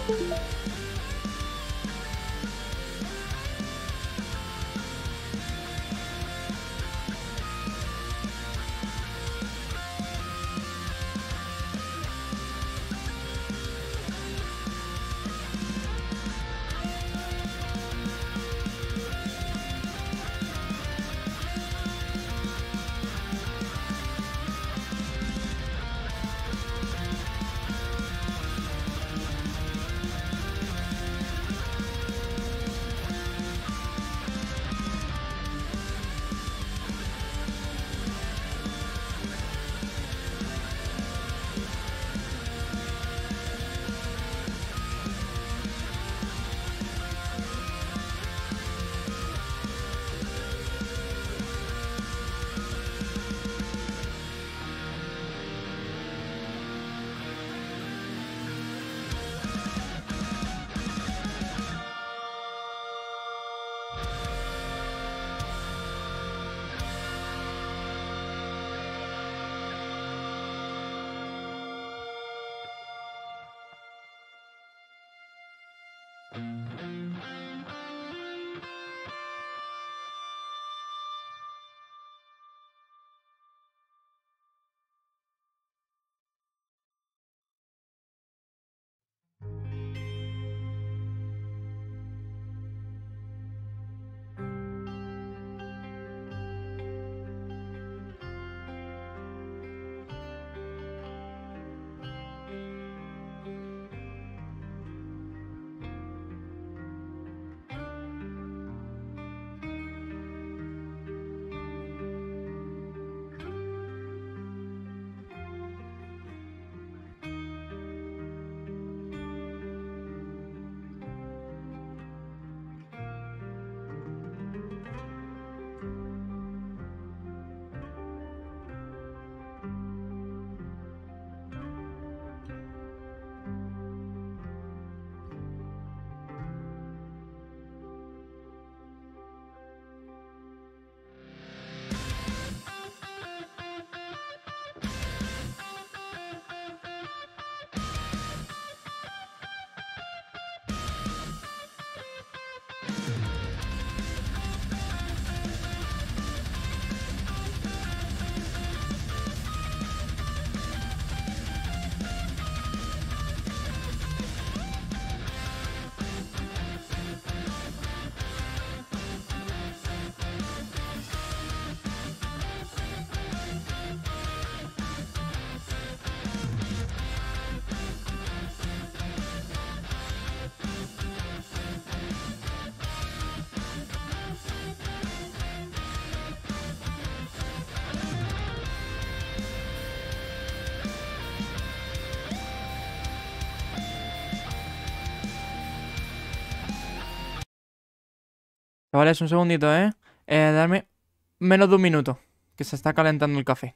Chavales, un segundito, ¿eh? Darme menos de un minuto, que se está calentando el café.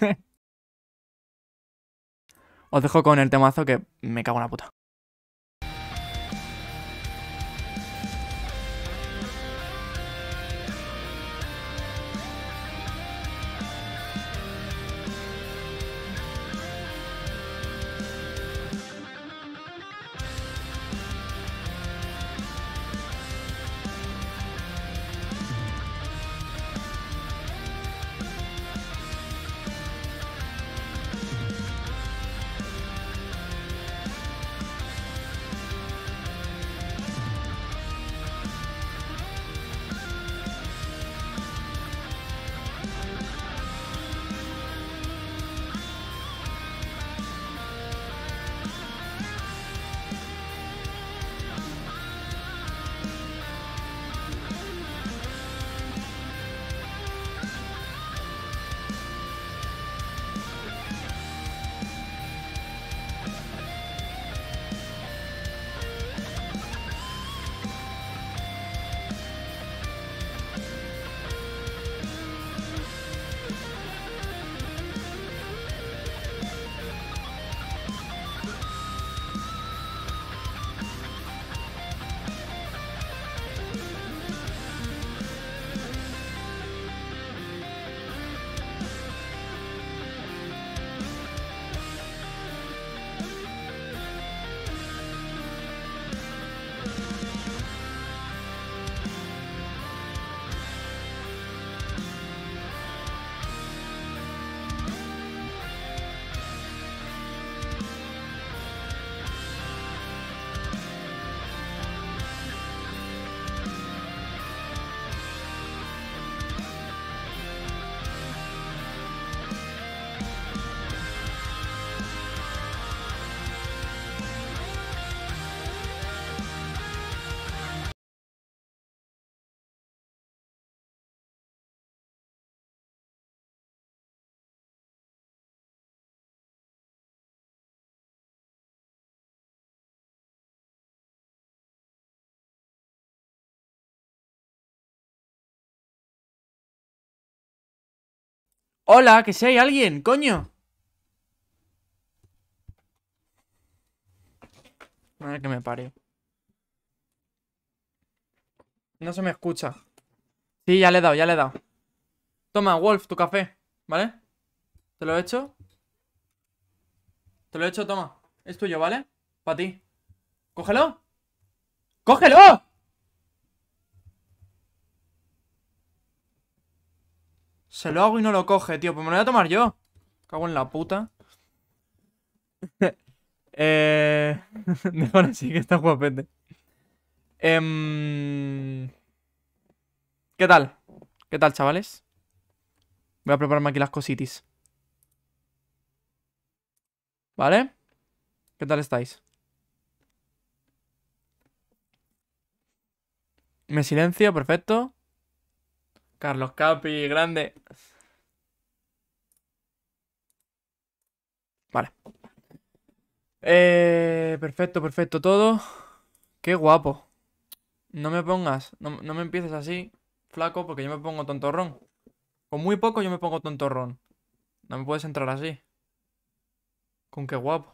Os dejo con el temazo que me cago en la puta. Hola, que si hay alguien, coño. Madre que me parió. No se me escucha. Sí, ya le he dado, ya le he dado. Toma, Wolf, tu café, ¿vale? ¿Te lo he hecho? Te lo he hecho, toma. Es tuyo, ¿vale? Para ti. ¡Cógelo! ¡Cógelo! Se lo hago y no lo coge, tío. Pues me lo voy a tomar yo. Cago en la puta. Mejor así, que está guapete. ¿Qué tal? ¿Qué tal, chavales? Voy a prepararme aquí las cositis. ¿Vale? ¿Qué tal estáis? Me silencio, perfecto. Carlos Capi, grande. Vale. Perfecto, perfecto todo. Qué guapo. No me pongas, no me empieces así, flaco, porque yo me pongo tontorrón. Con muy poco yo me pongo tontorrón. No me puedes entrar así. Con qué guapo.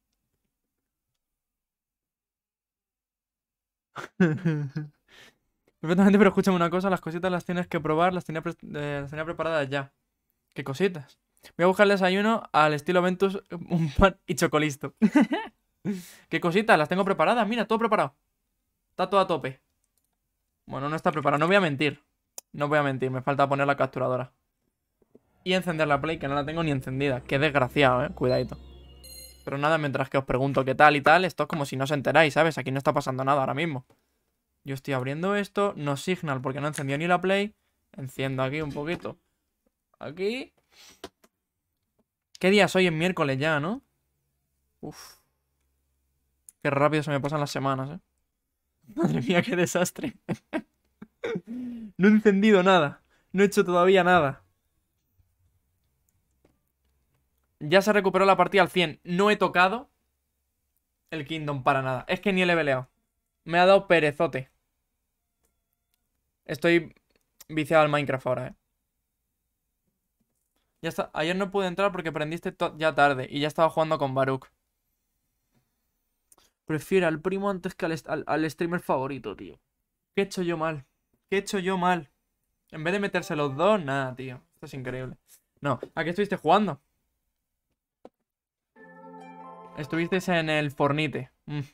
Perfectamente, pero escúchame una cosa, las cositas las tienes que probar, las tenía preparadas ya. ¿Qué cositas? Voy a buscar el desayuno al estilo Ventus, un pan y chocolisto. ¿Qué cositas? Las tengo preparadas, mira, todo preparado. Está todo a tope. Bueno, no está preparado, no voy a mentir. No voy a mentir, me falta poner la capturadora. Y encender la Play, que no la tengo ni encendida. Qué desgraciado, cuidadito. Pero nada, mientras que os pregunto qué tal y tal, esto es como si no os enteráis, ¿sabes? Aquí no está pasando nada ahora mismo. Yo estoy abriendo esto, no Signal porque no encendió ni la Play. Enciendo aquí un poquito. Aquí. ¿Qué día es hoy? Es miércoles ya, ¿no? Uf. Qué rápido se me pasan las semanas, ¿eh? Madre mía, qué desastre. No he encendido nada. No he hecho todavía nada. Ya se recuperó la partida al 100. No he tocado el Kingdom para nada. Es que ni he leveleado. Me ha dado perezote. Estoy viciado al Minecraft ahora, ¿eh? Ya está. Ayer no pude entrar porque prendiste ya tarde. Y ya estaba jugando con Baruch. Prefiero al primo antes que al streamer favorito, tío. ¿Qué he hecho yo mal? ¿Qué he hecho yo mal? En vez de meterse los dos, nada, tío. Esto es increíble. No, ¿a qué estuviste jugando? Estuvisteis en el Fornite.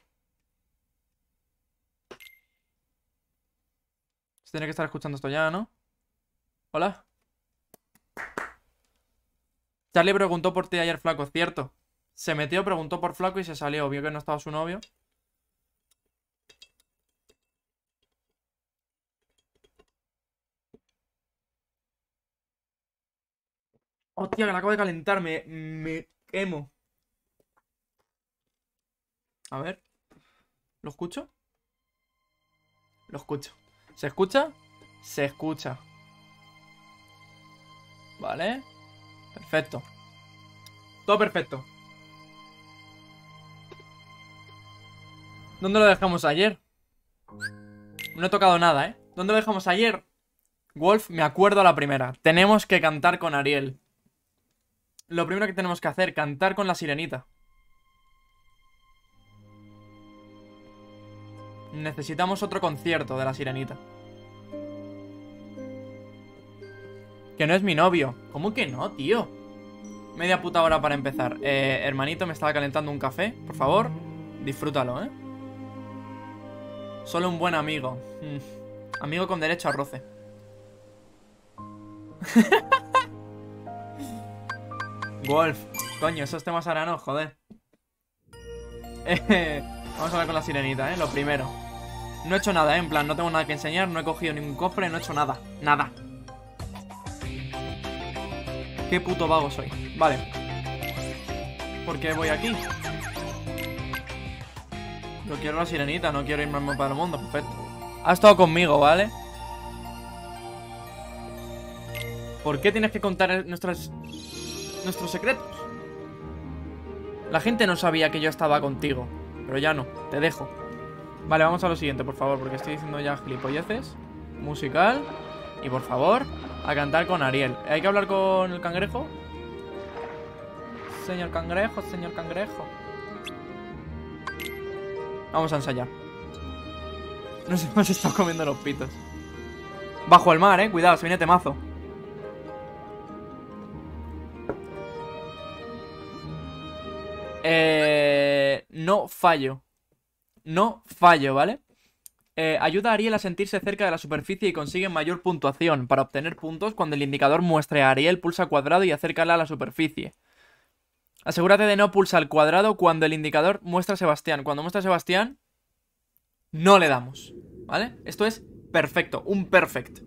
Se tiene que estar escuchando esto ya, ¿no? Hola. Charlie preguntó por ti ayer, flaco, cierto. Se metió, preguntó por flaco y se salió. Vio que no estaba su novio. Hostia, que la acabo de calentar. Me quemo. A ver. ¿Lo escucho? Lo escucho. ¿Se escucha? Se escucha. Vale. Perfecto. Todo perfecto. ¿Dónde lo dejamos ayer? No he tocado nada, ¿eh? ¿Dónde lo dejamos ayer? Wolf, me acuerdo a la primera. Tenemos que cantar con Ariel. Lo primero que tenemos que hacer, cantar con la sirenita. Necesitamos otro concierto de la sirenita. Que no es mi novio. ¿Cómo que no, tío? Media puta hora para empezar. Hermanito, me estaba calentando un café. Por favor, disfrútalo, ¿eh? Solo un buen amigo. Amigo con derecho a roce. Wolf. Coño, esos temas ahora no, joder. Vamos a hablar con la sirenita, ¿eh? Lo primero. No he hecho nada, ¿eh? En plan, no tengo nada que enseñar. No he cogido ningún cofre, no he hecho nada. Nada. Qué puto vago soy. Vale. ¿Por qué voy aquí? Yo quiero la sirenita, no quiero irme para el mundo. Perfecto. Ha estado conmigo, ¿vale? ¿Por qué tienes que contar nuestros secretos? La gente no sabía que yo estaba contigo. Pero ya no, te dejo. Vale, vamos a lo siguiente, por favor, porque estoy diciendo ya gilipolleces. Musical. Y por favor, A cantar con Ariel. ¿Hay que hablar con el cangrejo? Señor cangrejo, señor cangrejo. Vamos a ensayar. Nos hemos estado comiendo los pitos. Bajo el mar, cuidado, se viene temazo. No fallo. No fallo, ¿vale? Ayuda a Ariel a sentirse cerca de la superficie y consigue mayor puntuación. Para obtener puntos, cuando el indicador muestre a Ariel, pulsa cuadrado y acércala a la superficie. Asegúrate de no pulsar cuadrado cuando el indicador muestra a Sebastián. Cuando muestra a Sebastián, no le damos, ¿vale? Esto es perfecto, un perfect.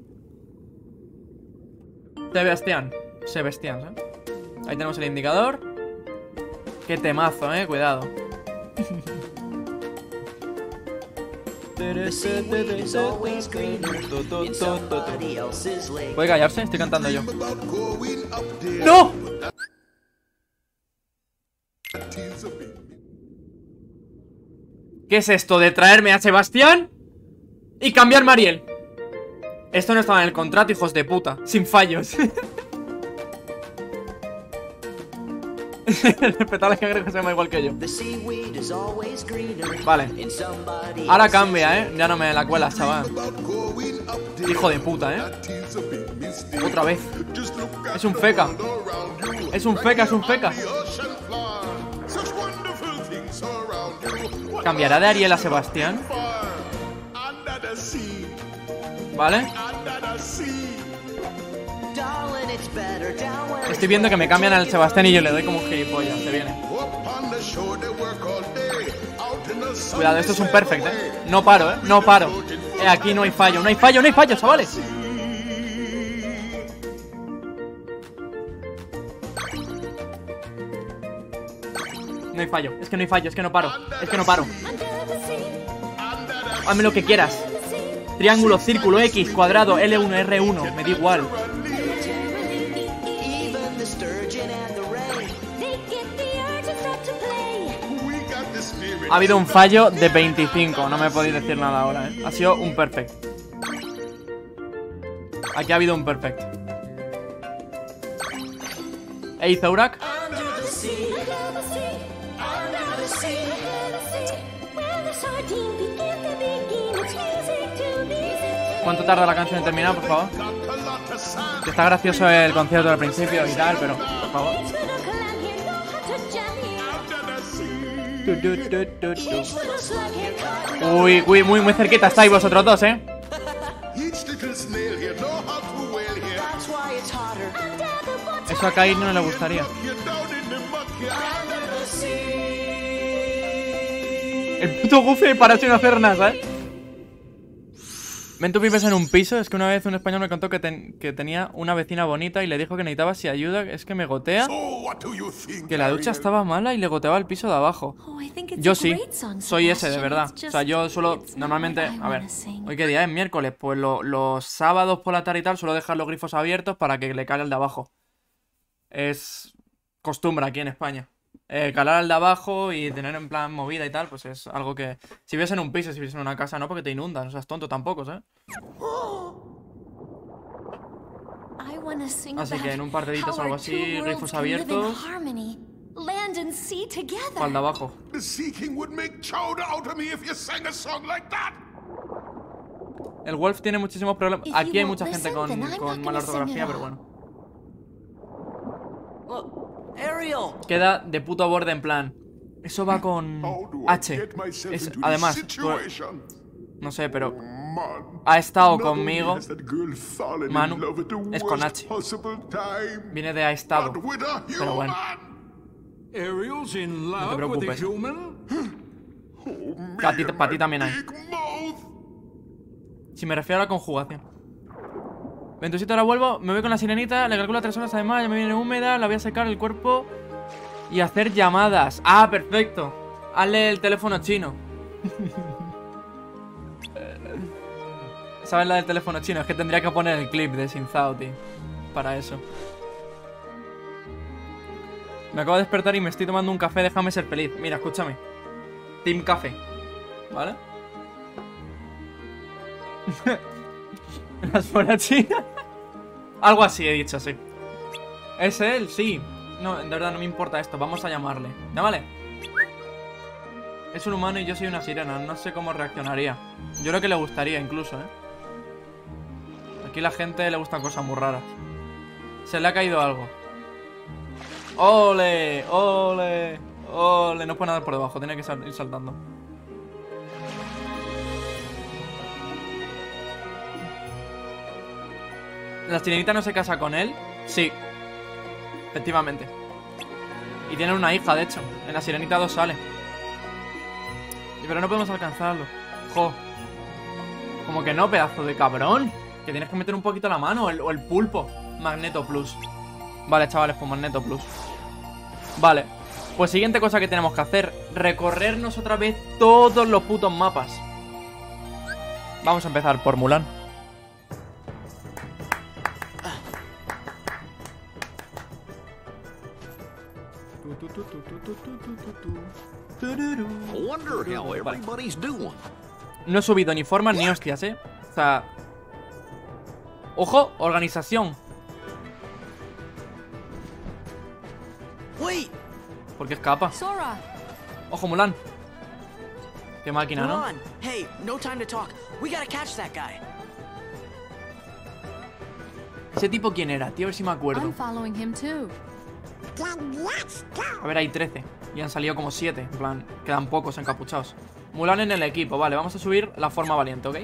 Sebastián, ¿eh? Ahí tenemos el indicador. Qué temazo, cuidado. ¿Puede callarse? Estoy cantando yo. ¡No! ¿Qué es esto de traerme a Sebastián y cambiarme a Ariel? Esto no estaba en el contrato, hijos de puta. Sin fallos. Respetar al cangrejo se llama igual que yo. Vale. Ahora cambia, ya no me la cuelas, chaval. Hijo de puta, Otra vez. Es un feca. Es un feca, es un feca. ¿Cambiará de Ariel a Sebastián? ¿Vale? Estoy viendo que me cambian al Sebastián y yo le doy como un gilipollas. Se viene. Cuidado, esto es un perfect, No paro, no paro. Aquí no hay fallo, no hay fallo, no hay fallo, chavales. No hay fallo, es que no hay fallo, es que no paro. Es que no paro. Hazme lo que quieras. Triángulo, círculo, X, cuadrado, L1, R1. Me da igual. Ha habido un fallo de 25. No me podéis decir nada ahora, Ha sido un perfect. Aquí ha habido un perfect. Ey, Zaurak. ¿Cuánto tarda la canción en terminar, por favor? Que está gracioso el concierto al principio y tal, pero, por favor. Uy, uy, muy cerquita estáis vosotros dos, Eso a Kair no le gustaría. El puto Goofy para sin hacer nada, Ven, tú vives en un piso. Es que una vez un español me contó que tenía una vecina bonita y le dijo que necesitaba si ayuda. Es que me gotea. Que la ducha estaba mala y le goteaba el piso de abajo. Yo sí, soy ese, de verdad. O sea, yo suelo, normalmente, a ver, hoy qué día es, miércoles. Pues los sábados por la tarde y tal suelo dejar los grifos abiertos para que le caiga el de abajo. Es costumbre aquí en España. Calar al de abajo y tener en plan movida y tal, pues es algo que... Si vives en un piso, si vives en una casa, no, porque te inundan. No seas tonto tampoco, ¿sabes? Así que en un par de días o algo así, grifos abiertos. O al de abajo. El Wolf tiene muchísimos problemas. Aquí hay mucha gente con mala ortografía, pero bueno. Queda de puto borde en plan. Eso va con H. Además, no sé, pero ha estado conmigo. Manu es con H. Viene de ha estado. Pero bueno. No te preocupes. Para ti también hay. Si me refiero a la conjugación. Ventusito, ahora vuelvo, me voy con la sirenita, le calculo 3 horas además, ya me viene húmeda, la voy a secar el cuerpo y hacer llamadas. Ah, perfecto. Hazle el teléfono chino. ¿Sabes la del teléfono chino? Es que tendría que poner el clip de Sinzauti para eso. Me acabo de despertar y me estoy tomando un café, déjame ser feliz. Mira, escúchame. Team Café, ¿vale? Las fuera chinas. Algo así he dicho, sí. ¿Es él? Sí. No, de verdad no me importa esto. Vamos a llamarle. Llámale. Es un humano y yo soy una sirena. No sé cómo reaccionaría. Yo creo que le gustaría incluso, ¿eh? Aquí la gente le gustan cosas muy raras. Se le ha caído algo. ¡Ole! ¡Ole! ¡Ole! No puede nadar por debajo. Tiene que ir saltando. ¿La sirenita no se casa con él? Sí. Efectivamente. Y tienen una hija, de hecho. En la sirenita 2 sale. Pero no podemos alcanzarlo. Jo. Como que no, pedazo de cabrón. Que tienes que meter un poquito la mano. O el pulpo. Magneto Plus. Vale, chavales, pues Magneto Plus. Vale. Pues siguiente cosa que tenemos que hacer. Recorrernos otra vez todos los putos mapas. Vamos a empezar por Mulan. Vale. No he subido ni formas ni hostias, O sea... Ojo, organización. ¿Por qué escapa? Sora. Ojo, Mulan. Qué máquina, ¿no? Mulan, hey, no time to talk. We gotta catch that guy. ¿Ese tipo quién era? Tío, a ver si me acuerdo. I'm following him too. A ver, hay 13. Y han salido como 7. En plan, quedan pocos encapuchados. Mulan en el equipo, vale, vamos a subir la forma valiente, ¿ok?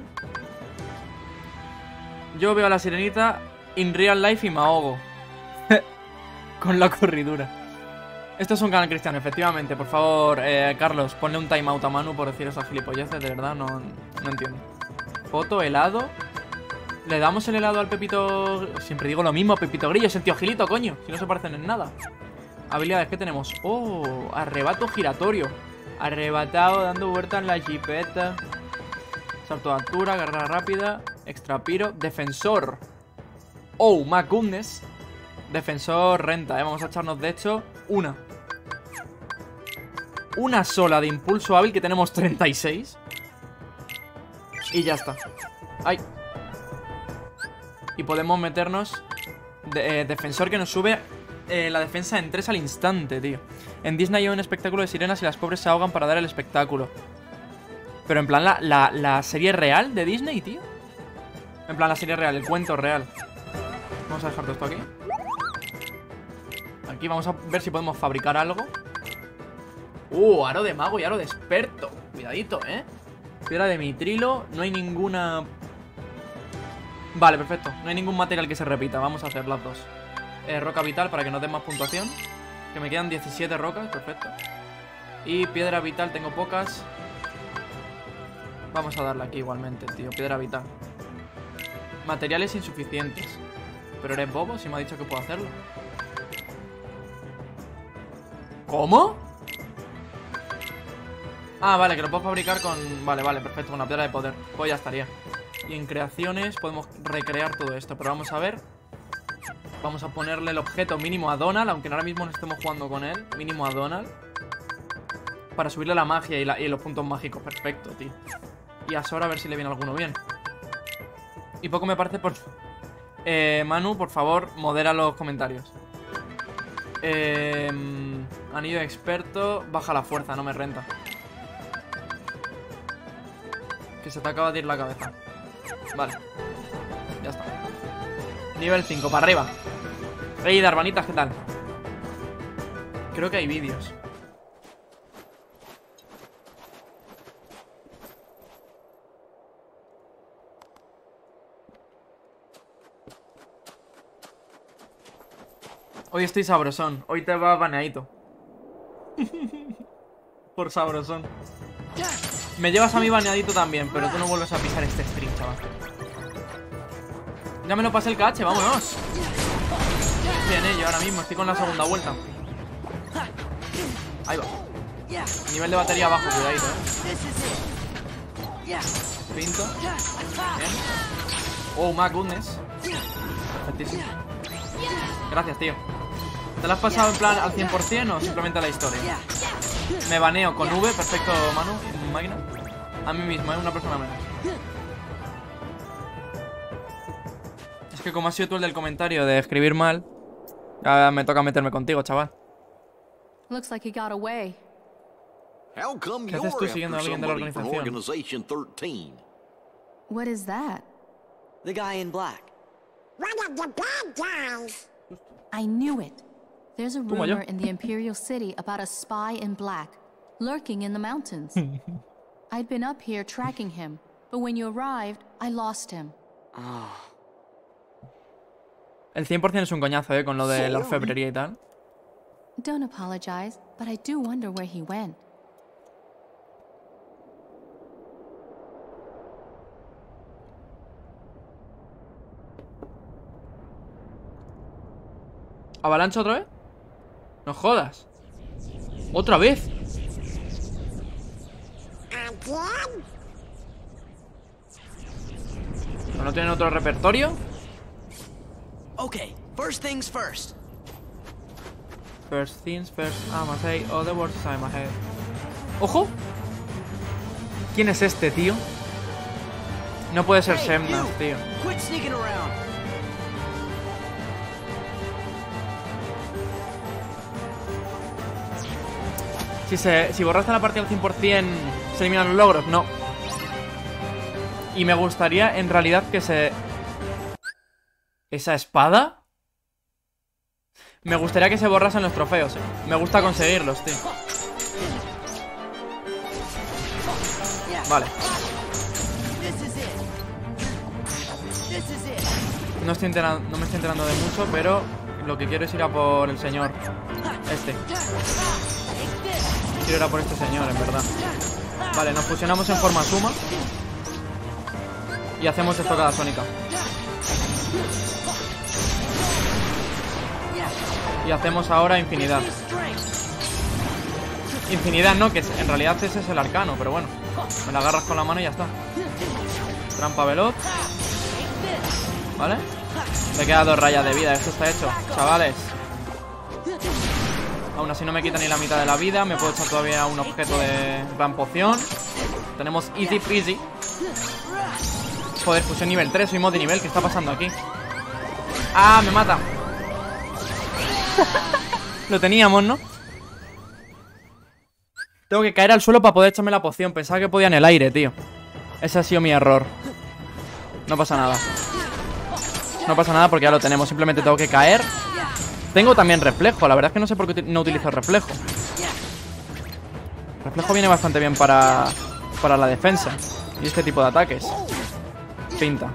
Yo veo a la sirenita in real life y me ahogo. Con la corridura. Esto es un canal cristiano, efectivamente. Por favor, Carlos, ponle un timeout a Manu por decir esas gilipolleces. De verdad, no entiendo. Foto, helado. Le damos el helado al Pepito... Siempre digo lo mismo, Pepito Grillo. Es el tío Gilito, coño. Si no se parecen en nada. Habilidades, ¿qué tenemos? Oh, arrebato giratorio. Arrebatado, dando vueltas en la jipeta. Salto de altura, carrera rápida. Extrapiro, defensor. Oh, my goodness. Defensor renta, vamos a echarnos de hecho una sola de impulso hábil, que tenemos 36. Y ya está. ¡Ay! Y podemos meternos defensor, que nos sube la defensa en 3 al instante, tío. En Disney hay un espectáculo de sirenas y las pobres se ahogan para dar el espectáculo. Pero en plan la serie real de Disney, tío. En plan la serie real, el cuento real. Vamos a dejar todo esto aquí. Aquí vamos a ver si podemos fabricar algo. Aro de mago y aro de experto. Cuidadito, Piedra de mitrilo. No hay ninguna... Vale, perfecto. No hay ningún material que se repita. Vamos a hacer las dos. Roca vital para que nos den más puntuación. Que me quedan 17 rocas, perfecto. Y piedra vital tengo pocas. Vamos a darle aquí igualmente, tío. Piedra vital. Materiales insuficientes. Pero eres bobo si me ha dicho que puedo hacerlo. ¿Cómo? Ah, vale, que lo puedo fabricar con... Vale, perfecto, con la piedra de poder. Pues ya estaría. Y en creaciones podemos recrear todo esto. Pero vamos a ver. Vamos a ponerle el objeto mínimo a Donald, aunque ahora mismo no estemos jugando con él. Mínimo a Donald. Para subirle la magia y los puntos mágicos. Perfecto, tío. Y a Sora a ver si le viene alguno bien. Y poco me parece por... Manu, por favor, modera los comentarios. Anillo de experto. Baja la fuerza, no me renta. Que se te acaba de ir la cabeza. Vale. Ya está. Nivel 5, para arriba. Rey de Arbanitas, ¿qué tal? Creo que hay vídeos. Hoy estoy sabrosón. Hoy te va baneadito. Por sabrosón. Me llevas a mí baneadito también, pero tú no vuelves a pisar este stream, chaval. Ya me lo pasé el KH, vámonos. Estoy en ello ahora mismo, estoy con la segunda vuelta. Ahí va. Nivel de batería bajo, cuidadito, Pinto. Bien. Oh, my goodness. Perfectísimo. Gracias, tío. ¿Te lo has pasado en plan al 100% o simplemente a la historia? Me baneo con V, perfecto, Manu, máquina. A mí mismo, una persona menos. que como has sido tú el del comentario de escribir mal, ya me toca meterme contigo, chaval. Looks like he got away. How come ¿Qué you're haces tú siguiendo a after alguien de la somebody from organización? Organization 13? What is that? The guy in black. One of the bad guys. I knew it. There's a Como yo. rumor in the Imperial City about a spy in black, lurking in the mountains. I'd been up here tracking him, but when you arrived, I lost him. El 100% es un coñazo, con lo de la orfebrería y tal. Don't apologize, but I do wonder where he went. ¿Avalancha otra vez? No jodas. ¿Otra vez? Again? ¿No tienen otro repertorio? Okay, first things first. First things first, I'm a say all the words I'm ahead. ¡Ojo! ¿Quién es este, tío? No puede ser Hey, Semnas, you! tío. Quit sneaking around. Si borraste la partida al 100%, ¿se eliminan los logros? No. Y me gustaría, en realidad, que se... ¿Esa espada? Me gustaría que se borrasen los trofeos, Me gusta conseguirlos, tío. Vale. No me estoy enterando de mucho, pero lo que quiero es ir a por el señor. Quiero ir a por este señor, en verdad. Vale, nos fusionamos en forma suma. Y hacemos estocada sónica. Y hacemos ahora infinidad. Infinidad no, que en realidad ese es el arcano, pero bueno. Me la agarras con la mano y ya está. Trampa veloz. ¿Vale? Me queda 2 rayas de vida, esto está hecho, chavales. Aún así no me quita ni la mitad de la vida. Me puedo echar todavía un objeto de gran poción. Tenemos easy peasy. Joder, fusión nivel 3, soy mod de nivel. ¿Qué está pasando aquí? ¡Ah, me mata! Lo teníamos, ¿no? Tengo que caer al suelo para poder echarme la poción. Pensaba que podía en el aire, tío. Ese ha sido mi error. No pasa nada. No pasa nada porque ya lo tenemos. Simplemente tengo que caer. Tengo también reflejo. La verdad es que no sé por qué no utilizo reflejo. Reflejo viene bastante bien para la defensa y este tipo de ataques. Pinta.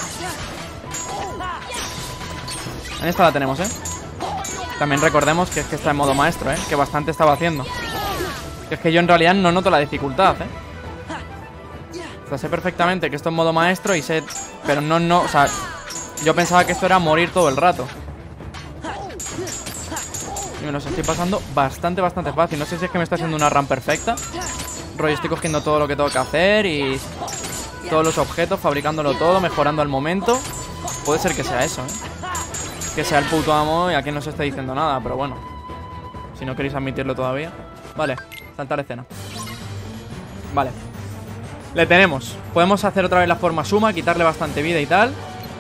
En esta la tenemos, También recordemos que es que está en modo maestro, que bastante estaba haciendo. Que es que yo en realidad no noto la dificultad, O sea, sé perfectamente que esto es modo maestro y sé... Pero no, o sea... Yo pensaba que esto era morir todo el rato. Y me los estoy pasando bastante fácil. No sé si es que me está haciendo una run perfecta. Rollo, estoy cogiendo todo lo que tengo que hacer y... Todos los objetos, fabricándolo todo, mejorando al momento. Puede ser que sea eso, Que sea el puto amo y aquí no se está diciendo nada, pero bueno. Si no queréis admitirlo todavía. Vale, saltar escena. Vale. Le tenemos. Podemos hacer otra vez la forma suma, quitarle bastante vida y tal.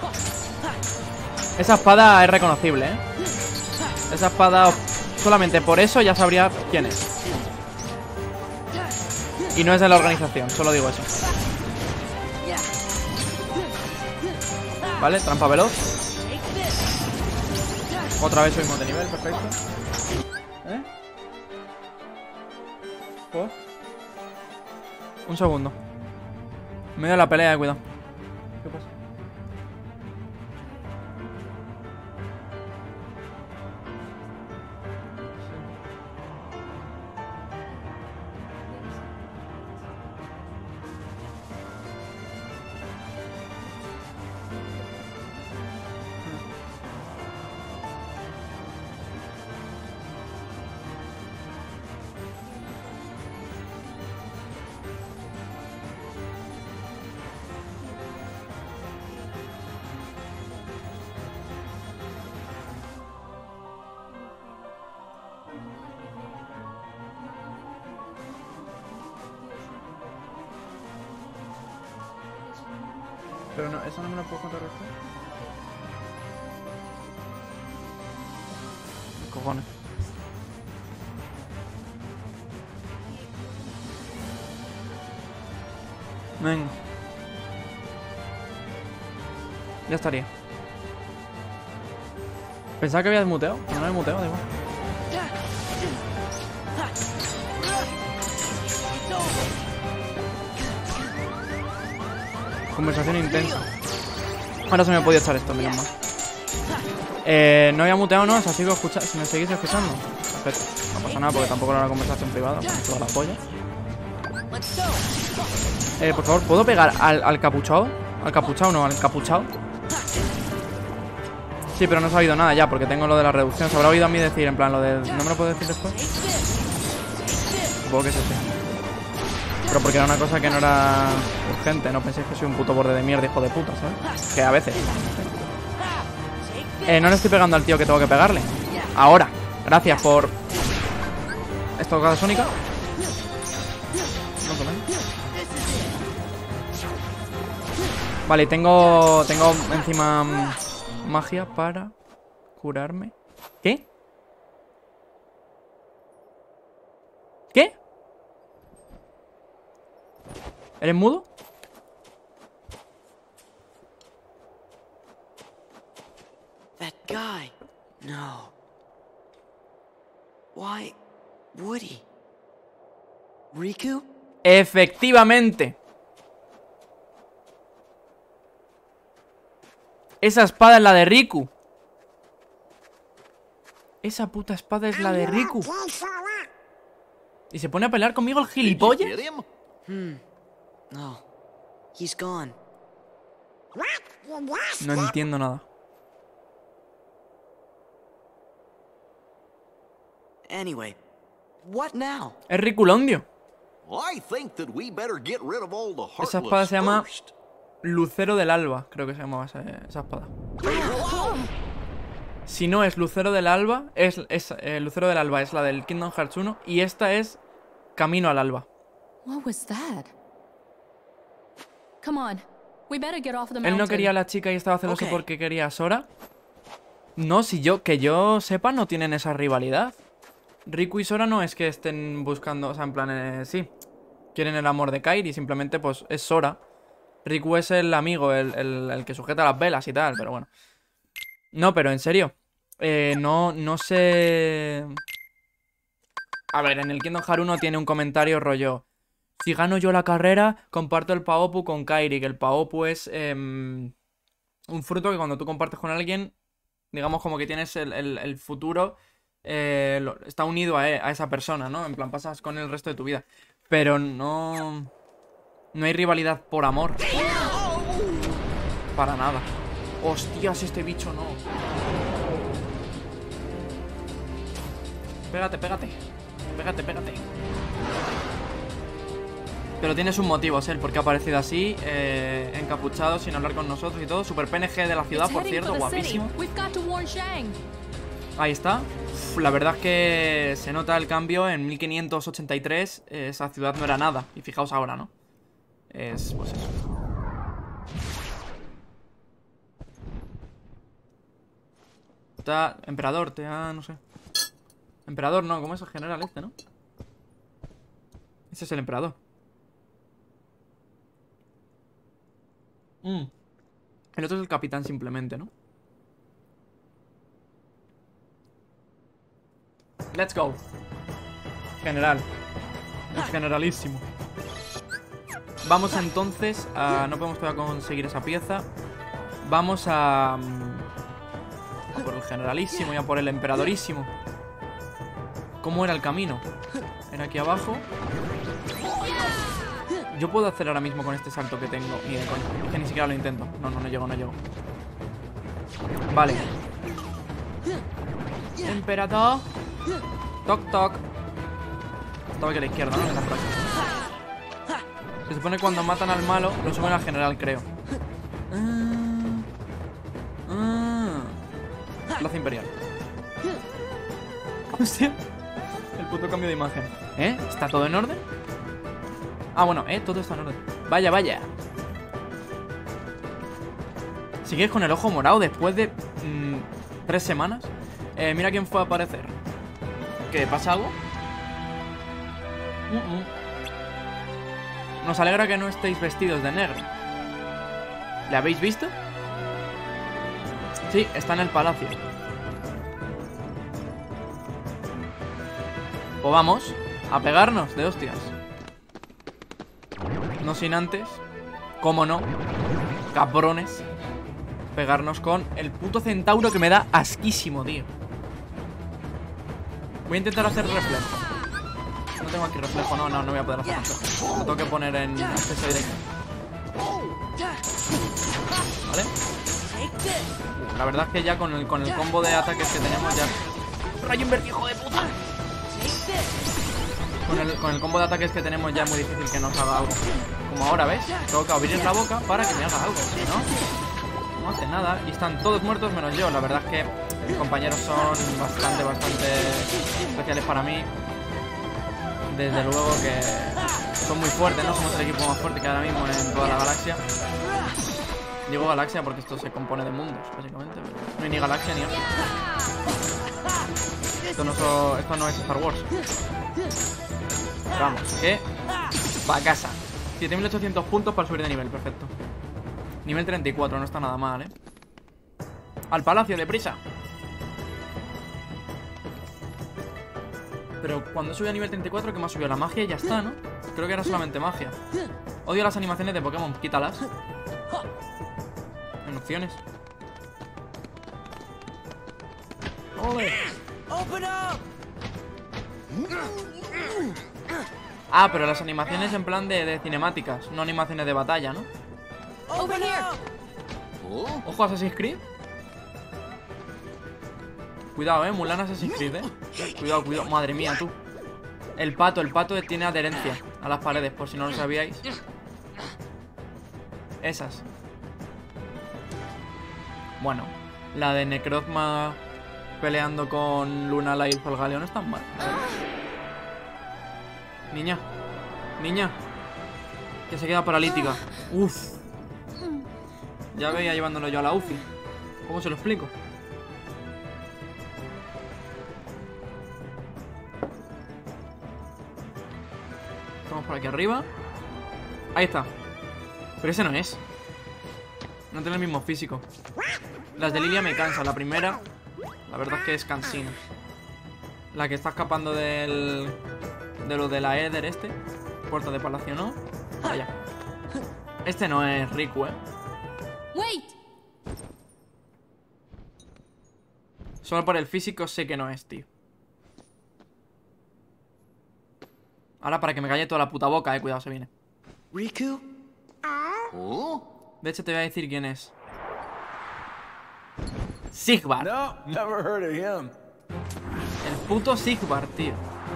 Esa espada es reconocible, Esa espada, solamente por eso ya sabría quién es. Y no es de la organización, solo digo eso. Vale, trampa veloz. Otra vez subimos de nivel, perfecto. ¿Por? Un segundo. En medio de la pelea, cuidado. ¿Qué pasa? Pero no, eso no me lo puedo contrarrestar. Cojones. Venga. Ya estaría. Pensaba que había desmuteado, pero no he muteado, da igual. Conversación intensa. Ahora se me ha podido echar esto, menos mal. No había muteado, no, o sea, sigo escuchando. Si me seguís escuchando, perfecto. No pasa nada porque tampoco era una conversación privada, me toda la polla. Por favor, ¿puedo pegar al capuchado? Al capuchado, no, al capuchado. Sí, pero no se ha oído nada ya, porque tengo lo de la reducción. Se habrá oído a mí decir, en plan, lo de... ¿No me lo puedo decir después? Supongo que es ese. Pero porque era una cosa que no era urgente. No penséis que soy un puto borde de mierda, hijo de puta, ¿sabes? Que a veces. No le estoy pegando al tío que tengo que pegarle. Ahora. Gracias por... ¿Estocada sónica? No tomé. Vale, tengo encima... magia para curarme. ¿Qué? ¿Qué? ¿Eres mudo? That guy. No. Why would he? Riku? Efectivamente. Esa espada es la de Riku. Esa puta espada es la de Riku. ¿Y se pone a pelear conmigo el gilipollas? No. He's gone. No entiendo nada. Anyway, what now? Es Riculondio. I think that we better get rid of all the Esa heartless espada se llama first. Lucero del Alba. Creo que se llamaba esa espada. Si no es Lucero del Alba, Lucero del Alba es la del Kingdom Hearts 1 y esta es Camino al Alba. What was that? Come on. We better get off the mountain. Él no quería a la chica y estaba celoso Ok. porque quería a Sora. No, si yo, que yo sepa, no tienen esa rivalidad. Riku y Sora no es que estén buscando, o sea, en plan, sí. Quieren el amor de Kairi, simplemente pues es Sora. Riku es el amigo, el que sujeta las velas y tal, pero bueno. No, pero en serio. No sé... A ver, en el Kingdom Hearts 1 tiene un comentario rollo... Si gano yo la carrera, comparto el Paopu con Kairi. Que el Paopu es un fruto que cuando tú compartes con alguien, digamos como que tienes el futuro, está unido a esa persona, ¿no? En plan, pasas con el resto de tu vida. Pero no hay rivalidad por amor. Para nada. Hostias, este bicho no. Pégate. Pero tienes un motivo, Sel, porque ha aparecido así, encapuchado, sin hablar con nosotros y todo. Super PNG de la ciudad, It's por heading cierto, for the city. guapísimo. We've got to warn Shang. Ahí está. Uf, la verdad es que se nota el cambio. En 1583 esa ciudad no era nada. Y fijaos ahora, ¿no? Es pues eso. Emperador, no sé. Emperador no, ¿cómo es el general este, no? Ese es el emperador. El otro es el capitán simplemente, ¿no? Let's go. General. El generalísimo. Vamos entonces a... No podemos todavía conseguir esa pieza. Vamos a por el generalísimo y a por el emperadorísimo. ¿Cómo era el camino? Era aquí abajo. Yo puedo hacer ahora mismo con este salto que tengo. Ni de coña. Es que ni siquiera lo intento. No llego. Vale. Emperador. Toc, toc. Estaba aquí a la izquierda, ¿no? Esa frase. Se supone que cuando matan al malo lo suben al general, creo. Plaza Imperial. Hostia. El puto cambio de imagen. ¿Está todo en orden? Ah, bueno, todo está en orden. Vaya. ¿Sigues con el ojo morado después de 3 semanas? Mira quién fue a aparecer. ¿Qué? ¿Pasa algo? Nos alegra que no estéis vestidos de negro. ¿Le habéis visto? Sí, está en el palacio. Pues vamos a pegarnos de hostias. No sin antes, cómo no, cabrones, pegarnos con el puto centauro que me da asquísimo, tío. Voy a intentar hacer reflejo. No tengo aquí reflejo, no voy a poder hacer reflejo. Lo tengo que poner en acceso directo. ¿Vale? La verdad es que ya con el combo de ataques que tenemos ya... ¡Rayo invertido, hijo de puta! Con el combo de ataques que tenemos ya es muy difícil que nos haga algo. Como ahora, ¿ves? Tengo que abrir la boca para que me haga algo. Si no, no hace nada. Y están todos muertos menos yo. La verdad es que mis compañeros son bastante especiales para mí. Desde luego que son muy fuertes, ¿no? Somos el equipo más fuerte que ahora mismo en toda la galaxia. Digo galaxia porque esto se compone de mundos, básicamente. No hay ni galaxia ni otro. Esto no es Star Wars. Pero vamos, que va a casa. 7800 puntos para subir de nivel, perfecto. Nivel 34, no está nada mal, ¿eh? Al palacio, deprisa. Pero cuando sube a nivel 34, ¿qué más subió? La magia y ya está, ¿no? Creo que era solamente magia. Odio las animaciones de Pokémon, quítalas. En opciones. ¡Ole! Ah, pero las animaciones en plan de cinemáticas, no animaciones de batalla, ¿no? Ojo, Assassin's Creed. Cuidado, Mulan Assassin's Creed, Cuidado, cuidado, madre mía, tú. El pato tiene adherencia a las paredes, por si no lo sabíais. Esas. Bueno, la de Necrozma peleando con Lunala y el Folgaleo no es tan mal. Niña, que se queda paralítica. Uf. Ya veía llevándolo yo a la UCI. ¿Cómo se lo explico? Estamos por aquí arriba. Ahí está. Pero ese no es. No tiene el mismo físico. Las de Lilia me cansan. La primera, la verdad es que es cansina. La que está escapando de lo de la Eder puerta de palacio, ¿no? Vaya. Este no es Riku, Wait. Solo por el físico sé que no es, tío. Ahora para que me calle toda la puta boca, cuidado, se viene. Riku? De hecho te voy a decir quién es. Sigvard. No, never heard of him. El puto Sigvard, tío.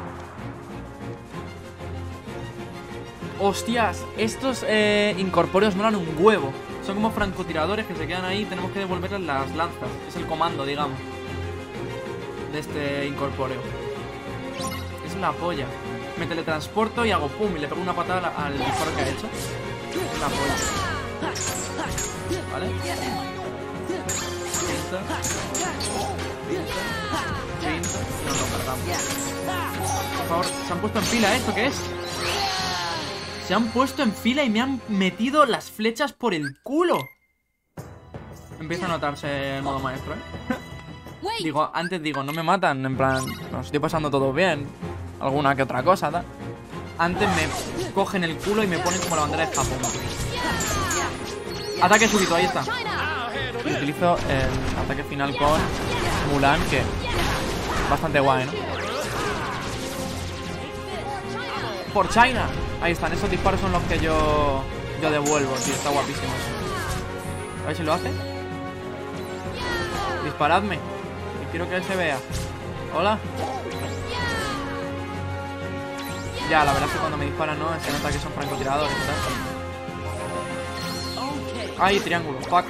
Hostias, estos incorpóreos molan un huevo. Son como francotiradores que se quedan ahí y tenemos que devolverles las lanzas. Es el comando, digamos, de este incorpóreo. Es la polla. Me teletransporto y hago pum y le pego una patada al disparo que ha hecho. Es la polla. ¿Vale? Pinta. Y nos lo cargamos. Por favor, se han puesto en fila, ¿esto qué es? Se han puesto en fila y me han metido las flechas por el culo. Empieza a notarse el modo maestro, Antes digo, no me matan, en plan, nos estoy pasando todo bien. Alguna que otra cosa, ¿tal? Antes me cogen el culo y me ponen como la bandera de Japón. Ataque súbito, ahí está. Y utilizo el ataque final con Mulan, que bastante guay, ¿no? Por China. Ahí están, esos disparos son los que yo devuelvo, tío, está guapísimo eso. A ver si lo hace. Disparadme. Y quiero que él se vea. Hola. Ya, la verdad es que cuando me disparan, ¿no? Se nota que son francotiradores, ¿sabes? Ay, triángulo, fuck.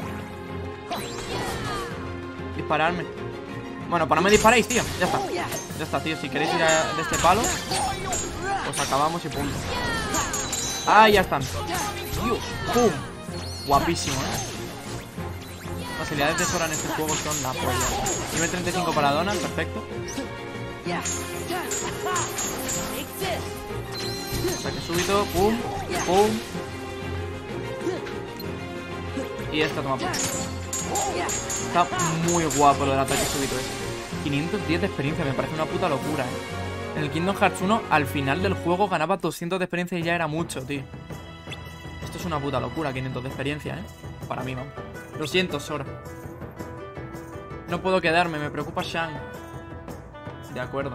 Dispararme. Bueno, pues no me disparéis, tío. Ya está. Ya está, tío. Si queréis ir de este palo, pues acabamos y punto. Ah, ya están. Dios, pum. Guapísimo, Facilidades de Sora en este juego son la polla. Nivel 35 para Donald, perfecto. Ataque súbito, pum, pum. Y esta toma. Está muy guapo lo del ataque súbito ese. 510 de experiencia, me parece una puta locura, En el Kingdom Hearts 1, al final del juego ganaba 200 de experiencia y ya era mucho, tío. Esto es una puta locura, 500 de experiencia, Para mí, vamos. Lo siento, Sora. No puedo quedarme, me preocupa Shang. De acuerdo.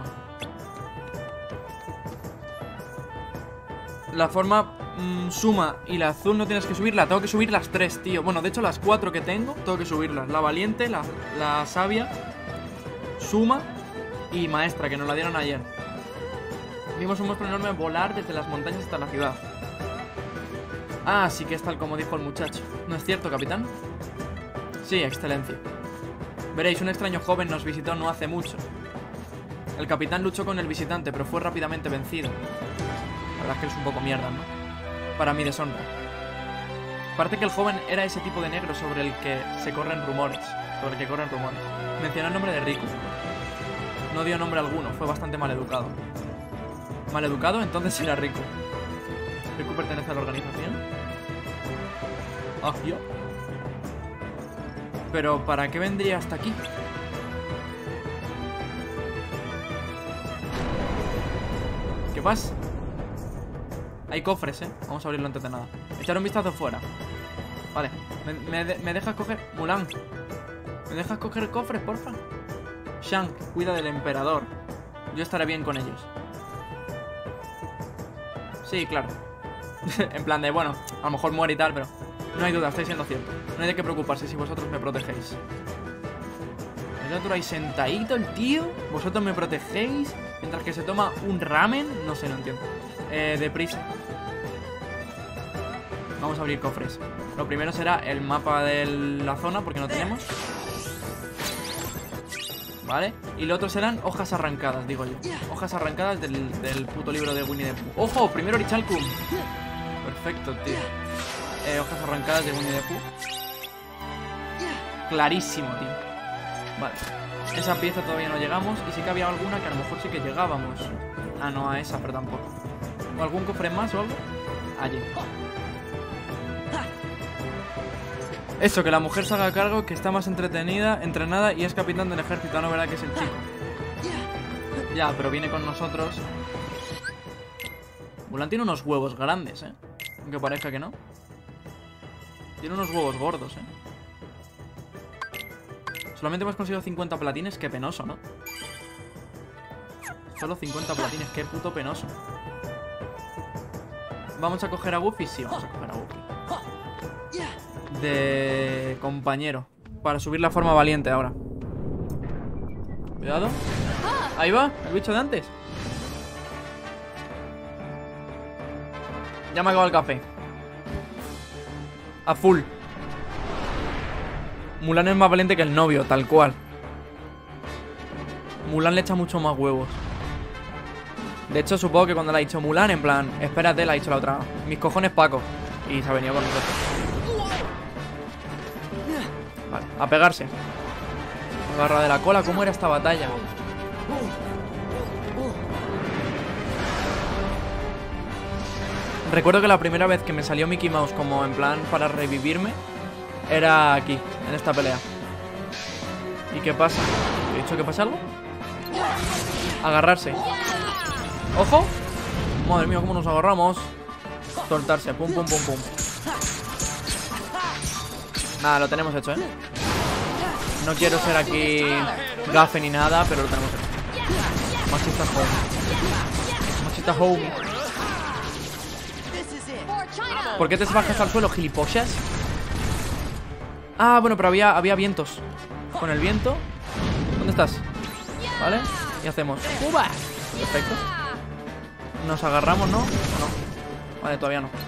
La forma suma y la azul no tienes que subirla. Tengo que subir las 3, tío. Bueno, de hecho las 4 que tengo que subirlas. La valiente, la sabia, suma y maestra, que nos la dieron ayer. Vimos un monstruo enorme volar desde las montañas hasta la ciudad. Ah, sí que es tal como dijo el muchacho. ¿No es cierto, capitán? Sí, excelencia. Veréis, un extraño joven nos visitó no hace mucho. El capitán luchó con el visitante, pero fue rápidamente vencido. La verdad es que es un poco mierda, ¿no? Para mi deshonra. Parece que el joven era ese tipo de negro sobre el que corren rumores. Mencionó el nombre de Riku. No dio nombre alguno, fue bastante maleducado. ¿Maleducado? Entonces era Riku. ¿Riku pertenece a la organización? Ah, yo. Pero ¿para qué vendría hasta aquí? ¿Qué pasa? Hay cofres, Vamos a abrirlo antes de nada. Echar un vistazo fuera. Vale. ¿Me dejas coger? Mulan. ¿Me dejas coger cofres, porfa? Shang, cuida del emperador. Yo estaré bien con ellos. Sí, claro. En plan de, bueno, a lo mejor muere y tal, pero no hay duda, estoy siendo cierto. No hay de qué preocuparse si vosotros me protegéis. El otro ahí sentadito, el tío. Vosotros me protegéis mientras que se toma un ramen. No sé, no entiendo. Deprisa. Vamos a abrir cofres. Lo primero será el mapa de la zona, porque no tenemos. Vale. Y lo otro serán hojas arrancadas, digo yo. Hojas arrancadas del puto libro de Winnie the Pooh. ¡Ojo! Primero Orichalcum. Perfecto, tío. Hojas arrancadas de Winnie the Pooh. Clarísimo, tío. Vale. Esa pieza todavía no llegamos. Y sí que había alguna que a lo mejor sí que llegábamos. Ah, no, a esa, pero tampoco. ¿O algún cofre más o algo? Allí. Eso, que la mujer se haga cargo, que está más entrenada y es capitán del ejército, ¿no? ¿Verdad que es el chico? Ya, pero viene con nosotros. Mulan tiene unos huevos grandes, aunque parezca que no. Tiene unos huevos gordos, Solamente hemos conseguido 50 platines, qué penoso, ¿no? Solo 50 platines, qué puto penoso. ¿Vamos a coger a Goofy? Sí, vamos a coger a Goofy. De compañero. Para subir la forma valiente ahora. Cuidado. Ahí va, el bicho de antes. Ya me acabo el café. A full. Mulan es más valiente que el novio, tal cual. Mulan le echa mucho más huevos. De hecho, supongo que cuando le ha dicho Mulan, en plan, espérate, le ha dicho la otra, mis cojones Paco. Y se ha venido con nosotros. Vale, a pegarse. Agarra de la cola, ¿cómo era esta batalla? Recuerdo que la primera vez que me salió Mickey Mouse como en plan para revivirme era aquí, en esta pelea. ¿Y qué pasa? ¿He dicho que pasa algo? Agarrarse. ¡Ojo! Madre mía, cómo nos agarramos. Soltarse, pum, pum, pum, pum. Nada, lo tenemos hecho, No quiero ser aquí gafe ni nada, pero lo tenemos hecho. Machista home. Machista home. ¿Por qué te bajas al suelo, gilipollas? Ah, bueno, pero había vientos. Con el viento. ¿Dónde estás? ¿Vale? Y hacemos ¡uba! Perfecto. Nos agarramos, ¿no? ¿O no? Vale, todavía no.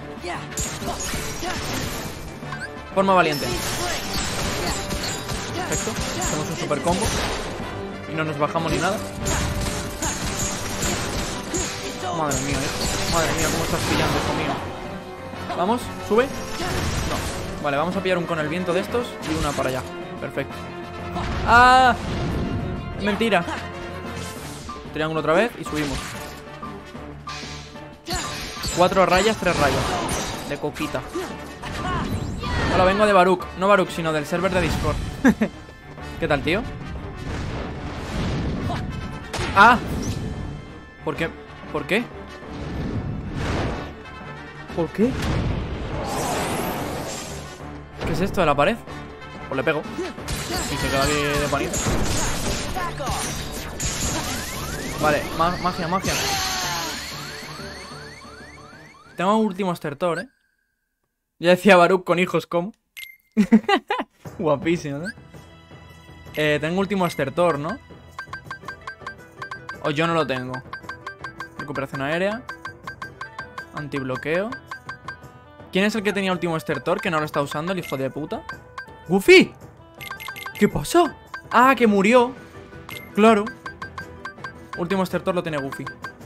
Forma valiente. Perfecto. Hacemos un super combo. Y no nos bajamos ni nada. Madre mía, Madre mía, cómo estás pillando, hijo mío. Vamos, sube. No. Vale, vamos a pillar un con el viento de estos y una para allá. Perfecto. ¡Ah! Mentira. Triángulo otra vez y subimos. 4 rayas, 3 rayas. De coquita. Hola, vengo de Baruch. No Baruch, sino del server de Discord. ¿Qué tal, tío? ¡Ah! ¿Por qué? ¿Por qué? ¿Por qué? ¿Qué es esto de la pared? Pues le pego. Y se queda aquí de panito. Vale, magia, magia. Tengo último estertor, Ya decía Baruch con hijos como. Guapísimo, ¿no? Tengo último estertor, ¿no? O yo no lo tengo. Recuperación aérea. Antibloqueo. ¿Quién es el que tenía último estertor que no lo está usando, el hijo de puta? ¡Goofy! ¿Qué pasó? Ah, que murió. Claro. Último estertor lo tiene Goofy.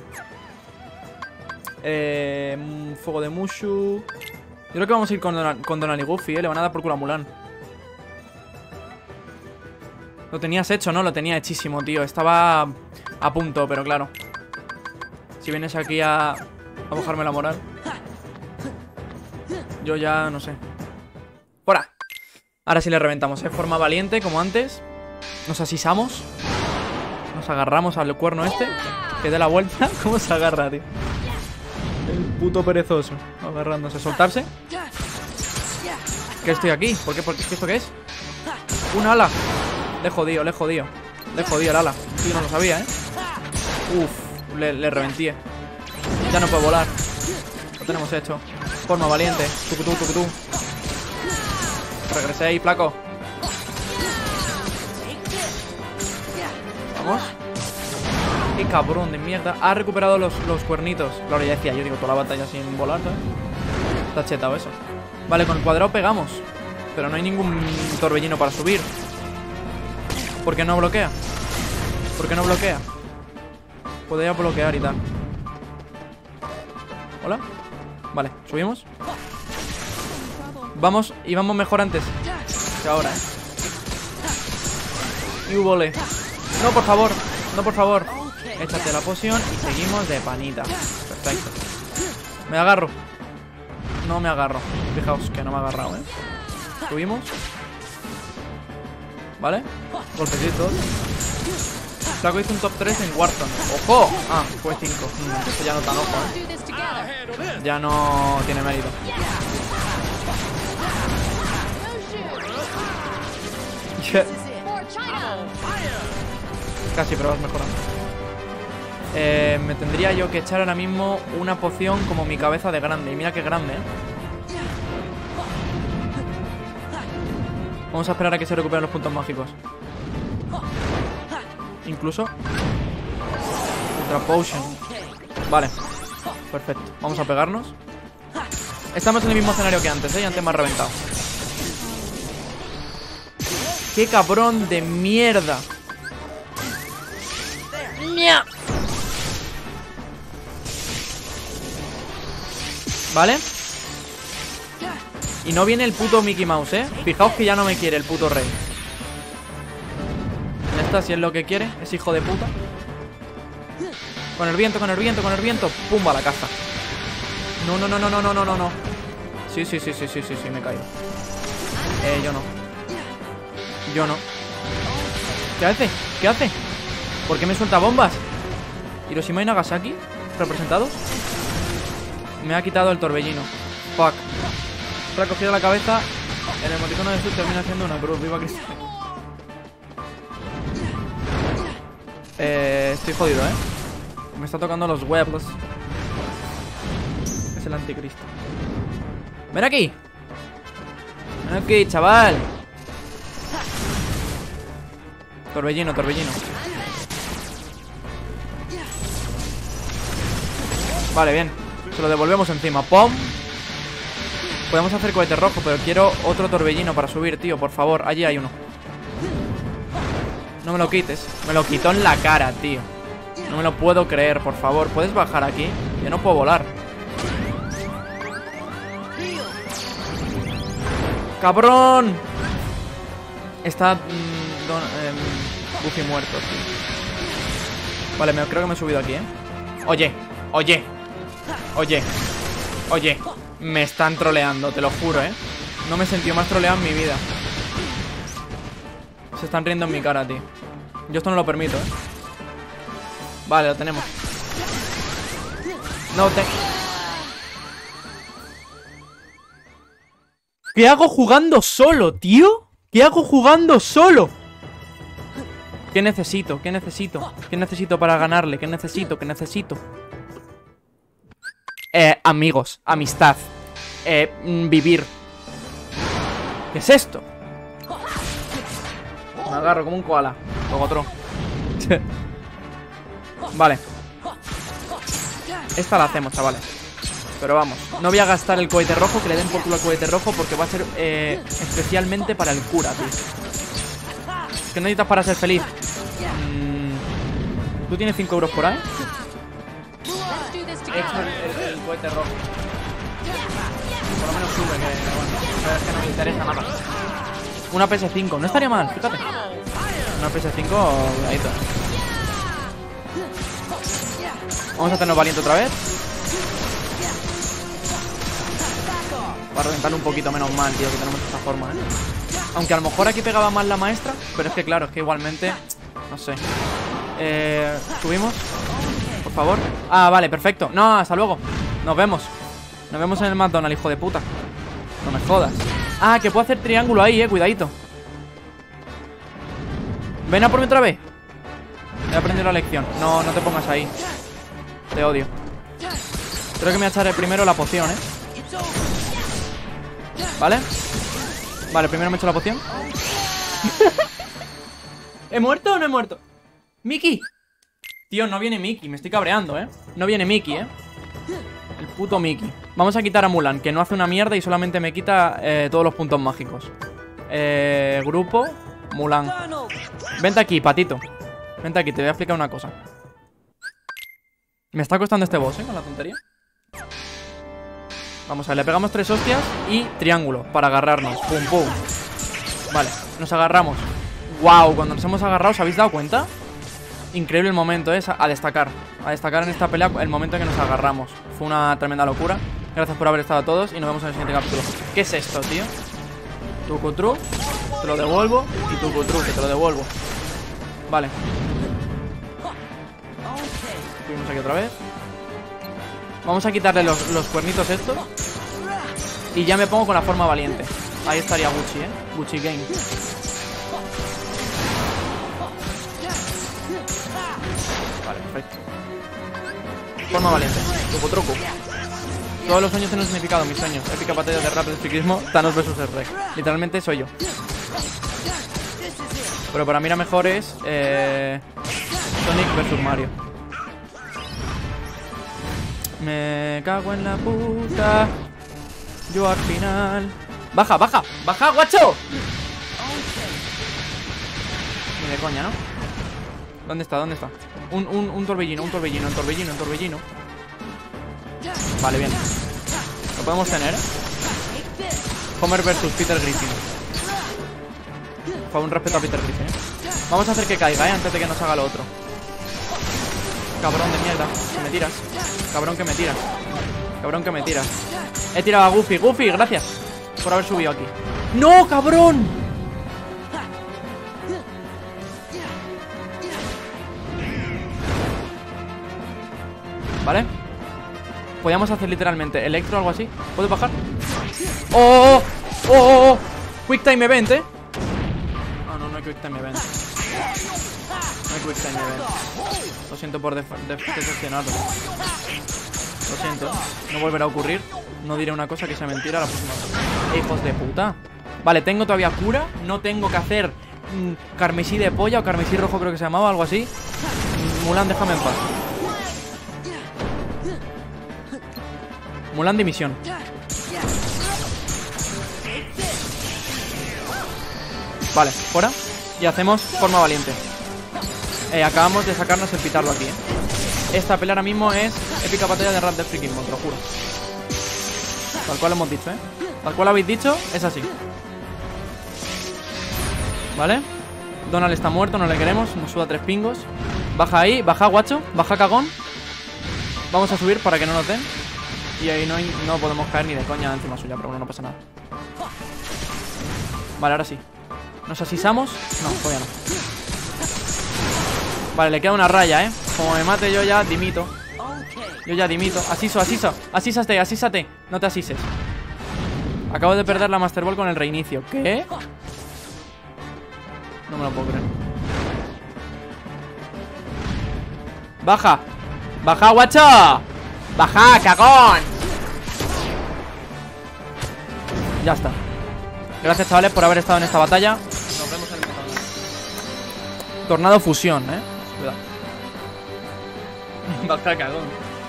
Fuego de Mushu. Yo creo que vamos a ir con Donald y Goofy, Le van a dar por culo a Mulan. Lo tenías hecho, ¿no? Lo tenía hechísimo, tío. Estaba a punto, pero claro. Si vienes aquí a bajarme la moral, yo ya no sé. ¡Fuera! Ahora sí le reventamos, Forma valiente, como antes. Nos asisamos. Nos agarramos al cuerno este. Que dé la vuelta. ¿Cómo se agarra, tío? El puto perezoso. Agarrándose. ¿Soltarse? ¿Qué estoy aquí? ¿Por qué? ¿Esto qué es? ¡Un ala! Le he jodido, le he jodido. Le he jodido el ala. Sí, no lo sabía, Uf, le reventé. Ya no puedo volar. Lo tenemos hecho. Forma valiente. Tucutú, tucutú. Regresé ahí, flaco. Vamos. Qué cabrón de mierda. Ha recuperado los cuernitos. Claro, ya decía, yo digo, toda la batalla sin volar, ¿sabes? Está chetado eso. Vale, con el cuadrado pegamos. Pero no hay ningún torbellino para subir. ¿Por qué no bloquea? ¿Por qué no bloquea? Podría bloquear y tal. ¿Hola? Vale, subimos. Vamos, y vamos mejor antes que ahora, Y vole. No, por favor. No, por favor. Échate la poción y seguimos de panita. Perfecto. Me agarro. No me agarro. Fijaos que no me ha agarrado, Subimos. ¿Vale? Golpecitos. Flaco hizo un top 3 en Warzone. ¡Ojo! Ah, fue 5. Esto ya no tan ojo, Ya no tiene mérito. Casi, pero vas mejorando. Me tendría yo que echar ahora mismo una poción como mi cabeza de grande. Y mira qué grande, Vamos a esperar a que se recuperen los puntos mágicos. Incluso Ultra Potion. Vale, perfecto, vamos a pegarnos. Estamos en el mismo escenario que antes, Y antes me ha reventado. ¡Qué cabrón de mierda! ¿Vale? Y no viene el puto Mickey Mouse, Fijaos que ya no me quiere el puto rey. Ya está, si es lo que quiere. Es hijo de puta. Con el viento, con el viento, con el viento. Pumba a la caza. No, no, no, no, no, no, no, no. Sí, sí, sí, sí, sí, sí, sí, me he caído. Yo no. Yo no. ¿Qué hace? ¿Qué hace? ¿Por qué me suelta bombas? Hiroshima y Nagasaki representados. Me ha quitado el torbellino. Fuck. Se ha cogido la cabeza. El emoticono de Jesús termina haciendo una cruz. Viva Cristo. Estoy jodido, Me está tocando los huevos. Es el anticristo. Ven aquí. Ven aquí, chaval. Torbellino, torbellino. Vale, bien. Se lo devolvemos encima. ¡Pum! Podemos hacer cohete rojo, pero quiero otro torbellino para subir, tío. Por favor, allí hay uno. No me lo quites. Me lo quitó en la cara, tío. No me lo puedo creer, por favor. ¿Puedes bajar aquí? Yo no puedo volar. ¡Cabrón! Está... Goofy muerto, tío. Vale, creo que me he subido aquí, ¿eh? Oye. Me están troleando, te lo juro, ¿eh? No me he sentido más troleado en mi vida. Se están riendo en mi cara, tío. Yo esto no lo permito, ¿eh? Vale, lo tenemos. No te... ¿Qué hago jugando solo, tío? ¿Qué hago jugando solo? ¿Qué necesito? ¿Qué necesito? ¿Qué necesito para ganarle? ¿Qué necesito? ¿Qué necesito? Amigos, amistad, vivir. ¿Qué es esto? Me agarro como un koala. Luego otro. Vale. Esta la hacemos, chavales. Pero vamos, no voy a gastar el cohete rojo. Que le den por culo al cohete rojo, porque va a ser especialmente para el cura, tío. ¿Qué necesitas para ser feliz? ¿Tú tienes 5 euros por ahí? He hecho el cohete rojo. Por lo menos sube, que bueno, es que no me interesa nada. Una PS5, no estaría mal, fíjate. Una PS5, cuidadito. Vamos a hacernos valiente otra vez. Para reventarle un poquito menos mal, tío, que tenemos esta forma, ¿eh? Aunque a lo mejor aquí pegaba más la maestra. Pero es que claro, es que igualmente... No sé. ¿Subimos? Por favor. Ah, vale, perfecto. No, hasta luego. Nos vemos. Nos vemos en el McDonald's, hijo de puta. No me jodas. Ah, que puedo hacer triángulo ahí, cuidadito. Ven a por mí otra vez. He aprendido la lección. No, no te pongas ahí. Te odio. Creo que me voy a echar primero la poción, ¿eh? ¿Vale? Vale, primero me echo la poción. ¿He muerto o no he muerto? ¡Mickey! Tío, no viene Mickey, me estoy cabreando, ¿eh? No viene Mickey, ¿eh? El puto Mickey. Vamos a quitar a Mulan, que no hace una mierda y solamente me quita todos los puntos mágicos. Grupo, Mulan. Vente aquí, patito. Vente aquí, te voy a explicar una cosa. Me está costando este boss, ¿eh? Con la tontería. Vamos a ver, le pegamos 3 hostias y triángulo para agarrarnos. Pum, pum. Vale, nos agarramos. Wow, cuando nos hemos agarrado, ¿os habéis dado cuenta? Increíble el momento, es a destacar. A destacar en esta pelea el momento en que nos agarramos. Fue una tremenda locura. Gracias por haber estado a todos y nos vemos en el siguiente capítulo. ¿Qué es esto, tío? Tucutru, te lo devuelvo. Y Tucutru, que te lo devuelvo. Vale. Subimos aquí otra vez. Vamos a quitarle los cuernitos estos. Y ya me pongo con la forma valiente. Ahí estaría Gucci, Gucci Game. Vale, perfecto. Forma valiente. Truco. Todos los sueños tienen un significado, mis sueños. Épica batalla de rap del ciclismo. Thanos vs Rek. Literalmente soy yo. Pero para mí la mejor es Sonic vs Mario. Me cago en la puta. Yo al final... ¡Baja, baja! ¡Baja, guacho! Ni de coña, ¿no? ¿Dónde está? ¿Dónde está? Un torbellino. Vale, bien. Lo podemos tener, ¿eh? Homer versus Peter Griffin. Fue un respeto a Peter Griffin, ¿eh? Vamos a hacer que caiga, antes de que nos haga lo otro. Cabrón de mierda. Que me tiras. Cabrón que me tiras. Cabrón que me tiras. He tirado a Goofy. Goofy, gracias por haber subido aquí. ¡No, cabrón! Vale. Podríamos hacer literalmente electro o algo así. ¿Puedo bajar? ¡Oh! ¡Oh! ¡Oh! ¡Oh! Quick time event, ¿eh? No hay quick time event. No hay quick time event. Lo siento por decepcionarlo. Lo siento. No volverá a ocurrir. No diré una cosa que sea mentira la próxima vez. ¡Hijos de puta! Vale, tengo todavía cura. No tengo que hacer carmesí de polla o carmesí rojo, creo que se llamaba, algo así. Mulan, déjame en paz. Mulan de misión. Vale, fuera. Y hacemos forma valiente. Acabamos de sacarnos el pitarlo aquí, Esta pelea ahora mismo es épica batalla de rap del friquismo, te lo juro. Tal cual hemos dicho, Tal cual habéis dicho, es así. ¿Vale? Donald está muerto, no le queremos. Nos suda 3 pingos. Baja ahí, baja guacho, baja cagón. Vamos a subir para que no nos den. Y ahí no podemos caer ni de coña encima suya, pero bueno, no pasa nada. Vale, ahora sí. ¿Nos asisamos? No, todavía no. Vale, le queda una raya, Como me mate yo ya dimito. Yo ya dimito. Asísate. No te asises. Acabo de perder la Master Ball con el reinicio. ¿Qué? No me lo puedo creer. Baja. Baja, guacho. Baja, cagón. Ya está. Gracias, chavales, por haber estado en esta batalla. Nos vemos en el Tornado Fusión, Cuidado. Baja, cagón.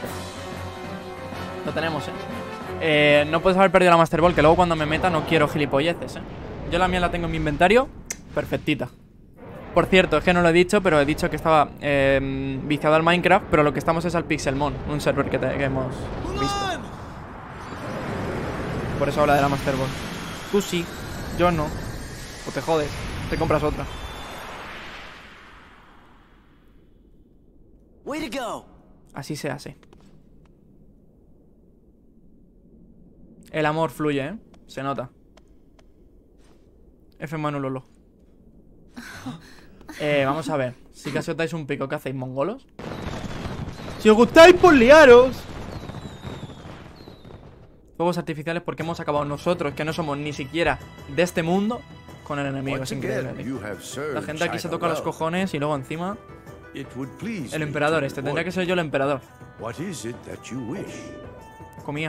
Lo tenemos, no puedes haber perdido la Master Ball, que luego cuando me meta no quiero gilipolleces, Yo la mía la tengo en mi inventario. Perfectita. Por cierto, es que no lo he dicho, pero he dicho que estaba viciado al Minecraft, pero lo que estamos es al Pixelmon, un server que hemos visto. Por eso habla de la Master Ball. Tú sí, yo no. O te jodes, te compras otra. Way to go. Así se hace. El amor fluye, se nota. F Manulolo. Vamos a ver. Si casi os dais un pico, ¿qué hacéis, mongolos? Si os gustáis, por liaros. Fuegos artificiales porque hemos acabado nosotros, que no somos ni siquiera de este mundo, con el enemigo. Es increíble, tío. La gente aquí se toca los cojones y luego encima el emperador tendría que ser yo el emperador. Comía.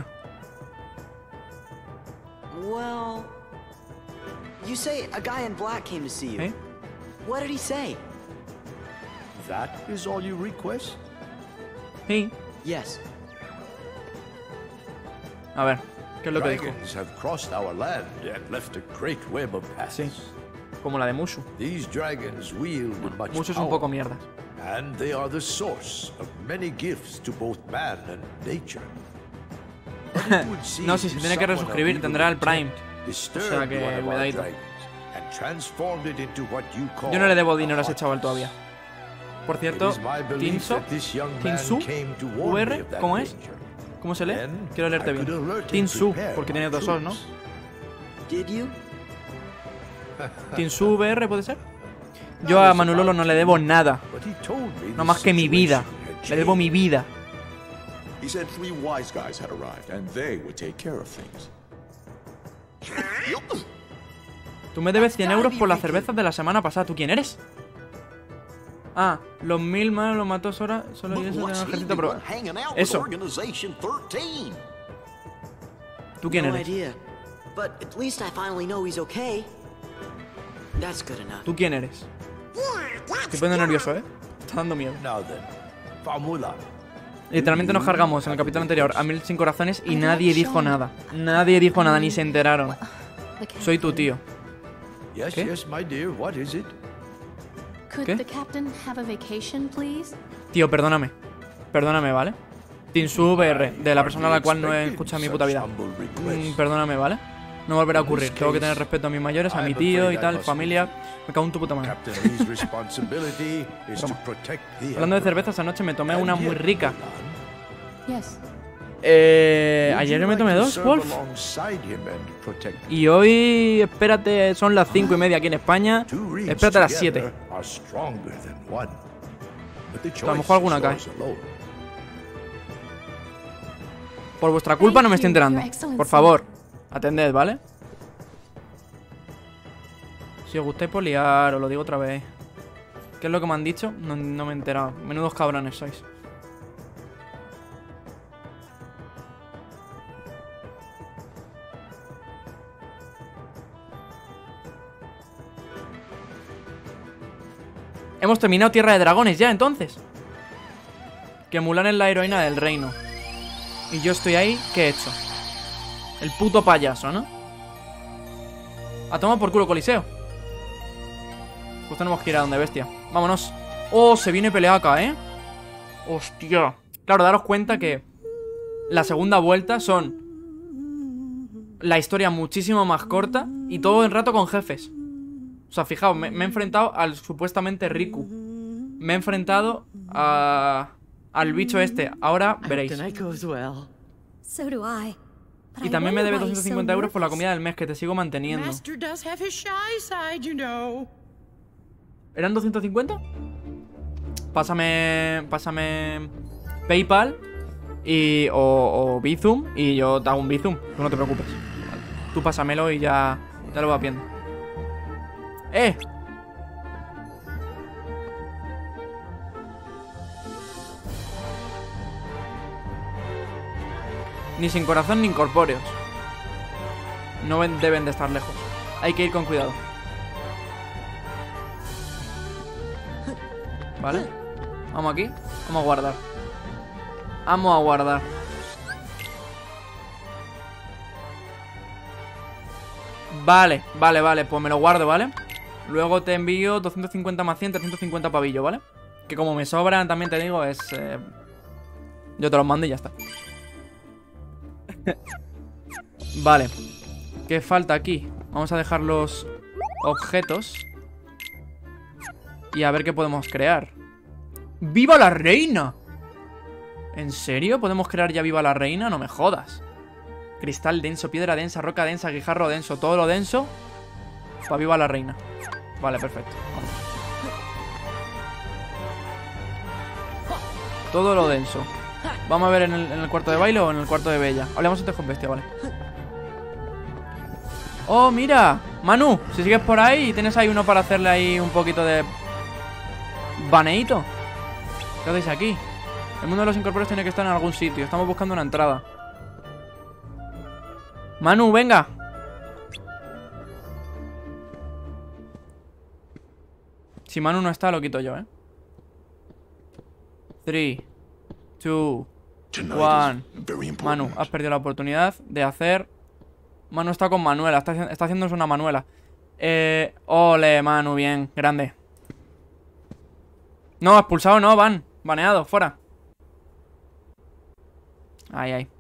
Well, you say a guy in black came to see you. What did he say? That is all you request? Sí. Yes. A ver, ¿qué es lo que dijo? Dragons have crossed our land and left a great web of paths. Sí. Como la de Mushu. These dragons wield much Mushu es un poco power, mierda. and they are the source of many gifts to both man and nature. No, si se tiene que resuscribir tendrá el Prime. O sea que cuidadito. Yo no le debo dinero a ese chaval todavía. Por cierto, Tinsu VR, ¿cómo es? ¿Cómo se lee? Quiero leerte bien. Tinsu, porque tiene 2 O's, ¿no? Did you? Tinsu VR, ¿puede ser? Yo a Manulolo no le debo nada. No más que mi vida. Le debo mi vida. He said 3 wise guys had arrived, and they would take care of things. Tú me debes 100 euros por las cervezas de la semana pasada. ¿Tú quién eres? Ah, los 1000 más los mató Sora. Solo y eso de un ejército, pero... Eso. ¿Tú quién No eres? idea. But at least I finally know he's okay. That's good enough. ¿Tú quién eres? Estoy poniendo nervioso, ¿eh? Está dando miedo. Now then, Famula. Literalmente nos cargamos en el capítulo anterior a 1000 sin corazones y nadie dijo nada. Nadie dijo nada, ni se enteraron. Soy tu tío. Yes, ¿Qué? yes, my dear, what is it? Could ¿Qué? the captain have a vacation, please? Tío, perdóname. Perdóname, ¿vale? Tinsu VR, de la persona a la cual no he escuchado en mi puta vida. Perdóname, ¿vale? No volverá a ocurrir. Tengo que tener respeto a mis mayores, a mi tío y tal, familia. Me cago en tu puta madre. Captain Lee's responsibility is to protect the Hablando de cervezas, anoche me tomé una muy rica. Yes. Ayer me tomé 2, Wolf. Y hoy, espérate, son las 5:30 aquí en España. Espérate a las 7. A lo mejor alguna cae. Por vuestra culpa no me estoy enterando. Por favor, atended, ¿vale? Si os gustáis por liar, os lo digo otra vez. ¿Qué es lo que me han dicho? No me he enterado. Menudos cabrones sois. Hemos terminado Tierra de Dragones ya, entonces. Que Mulan es la heroína del reino. Y yo estoy ahí, ¿qué he hecho? El puto payaso, ¿no? A tomar por culo Coliseo. Pues tenemos que ir a donde bestia. Vámonos. Oh, se viene peleaca, ¿eh? Hostia. Claro, daros cuenta que la segunda vuelta son la historia muchísimo más corta y todo el rato con jefes. O sea, fijaos, me he enfrentado al supuestamente Riku. Me he enfrentado al bicho este. Ahora veréis. So do I. Y también me debe 250 euros por la comida del mes, que te sigo manteniendo. ¿Eran 250? Pásame PayPal o Bizum y yo te hago un Bizum. Tú no te preocupes. Vale. Tú pásamelo y ya lo voy viendo. Ni sin corazón ni incorpóreos. No deben de estar lejos. Hay que ir con cuidado. Vale. Vamos aquí. Vamos a guardar. Vamos a guardar. Vale. Pues me lo guardo, ¿vale? Luego te envío 250 más 100, 350 pavillos, ¿vale? Que como me sobran, también te digo, es... yo te los mando y ya está. Vale. ¿Qué falta aquí? Vamos a dejar los objetos y a ver qué podemos crear. ¡Viva la reina! ¿En serio? ¿Podemos crear ya viva la reina? No me jodas. Cristal denso, piedra densa, roca densa, guijarro denso. Todo lo denso para viva la reina. Vale, perfecto. Vamos. Todo lo denso. Vamos a ver en el cuarto de baile o en el cuarto de Bella. Hablemos antes con Bestia, vale. ¡Oh, mira! Manu, si sigues por ahí y tienes ahí uno para hacerle ahí un poquito de... baneíto. ¿Qué hacéis aquí? El mundo de los incorpóreos tiene que estar en algún sitio. Estamos buscando una entrada. Manu, venga. Si Manu no está, lo quito yo, 3, 2, 1. Manu, has perdido la oportunidad de hacer... Manu está con Manuela, está haciéndose una Manuela. Ole, Manu, bien, grande. No, expulsado no, baneado, fuera. Ay.